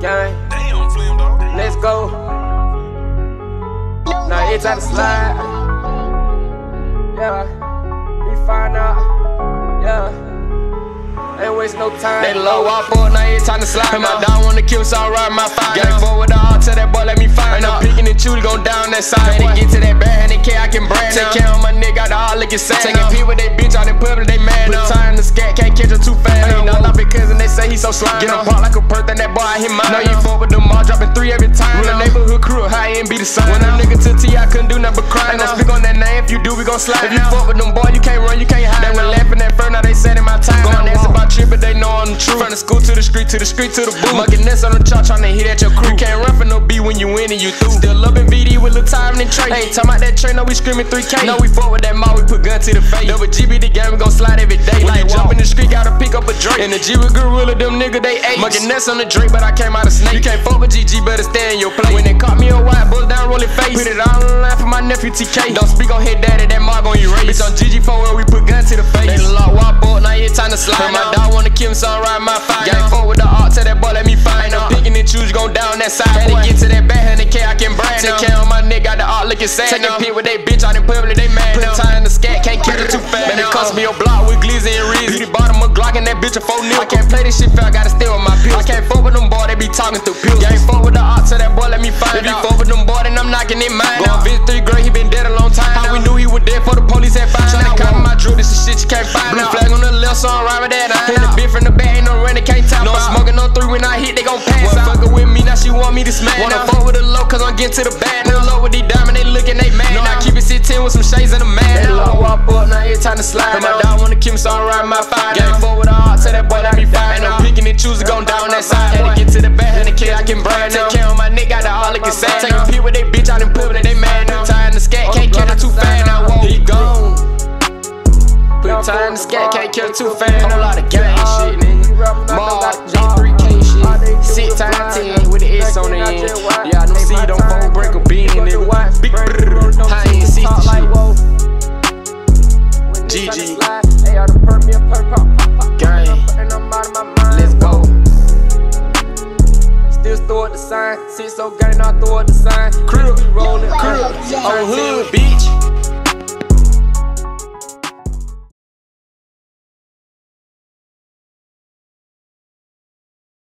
Gang. Damn, Flim dog. Let's go. Now it's time to slide. Yeah. We find out. Yeah. Ain't waste no time. They low up for now it's time to slide. And my dog wanna kill, so I ride my fire. Gang forward the heart, tell that boy let me find out. Picking and choosing, gon' down that side. They get to that bad, and they care I can brand. Take care of my nigga, got the all looking sad. Taking pee with they bitch out in public, they mad. Put time in the scat, can't catch her too fast. Ain't no love because they say he so slime. Get him parked like a perk, then that boy I hit mine. Know you fuck with them all, dropping 3 every time. Real neighborhood crew, high end be the sign. When them nigga to T, I couldn't do nothing but cry. Ain't gon' speak on that name, if you do, we gon' slide. If you fuck with them boy, you can't run, you can't hide. They were laughing at first, now they said in my time. Going ask about trip, but they know I'm the truth. From the school to the street, to the street, to the booth. Mugging this on the chart, tryna hit at your crew. You can't run for no B when you win and you through. Still loving VD with Lil Time and Trey. Ain't talking about that train, no, we screaming 3K. No, we fuck with that mall, we put gun to the face. Double GB the game, we gon' slide every day. When you jump in the street, gotta pick up a Drake. And the G with Gorilla, them nigga, they ate. Mugging nets on the Drake, but I came out a snake. You can't fuck with GG, better stay in your place. When they caught me a white, buzz down, rolling face. Put it all on the line for my nephew TK. Don't speak on hit daddy, that mark gon' erase. Bitch on GG4 where we put gun to the face. They lock walk board, now it's time to slide. And my dog wanna kill me, so I ride my fire. Gang fuck with the art, tell that boy let me find. Ain't no picking and choose, gon' down that side. Had to get to that bad, 100K, I can brand. Take care of my nigga, got the art looking sad. Taking pit with they bitch out in public, they mad. Put time in the scat, can't catch her too fast. Man, it cost me a block with glizzy and Reezy. Beauty bottom of Glock and that bitch a 4 nil. I can't play this shit fair, I gotta stay with my pills. I can't fuck with them boy, they be talking through pills. Gang fuck with the art, tell that boy let me find. If you fuck with them boy, then I'm knocking in mine. Going visit 3 grade, he been dead a long time. How we knew he was dead for the police had found. Tryna copy my drill, this is shit you can't find. Blue flag on the left, so I'm riding with that. Hit the bitch from the back, ain't no run, they can't tap. No, I'm smoking on 3 when I hit, they gon' pass out. Fuckin' with me, now she want me to smash. Wanna fuck with the low, cause I'm getting to the bad. Now low with these diamonds, they looking, they mad. Now keep it 6'10" with some shades in the man. They low walk up, now it's time to slide. And my dog wanna kill me, so I'm riding my fire. Gang fuck with the heart, tell that boy let me find. Ain't no picking and choosing, gon' down that side. Had to get to the back, 100K, I can brand. Take care of my nigga, got the all looking sad. Taking pee with they bitch out in public, they mad. Put time in the scat, can't catch her too fast. Now he gone. Put time in the scat, can't kill her too fast. Whole lot of gang shit, nigga. Mark, G3K shit. 6 times 10 with the S on the end. Yeah, them C don't phone break a bean, nigga. Big brrr, high end 60 shit. GG. Gang. Let's go. Still throw at the sign. Sit so gang, I throw at the sign. Crib, rollin', crib. On hood, bitch.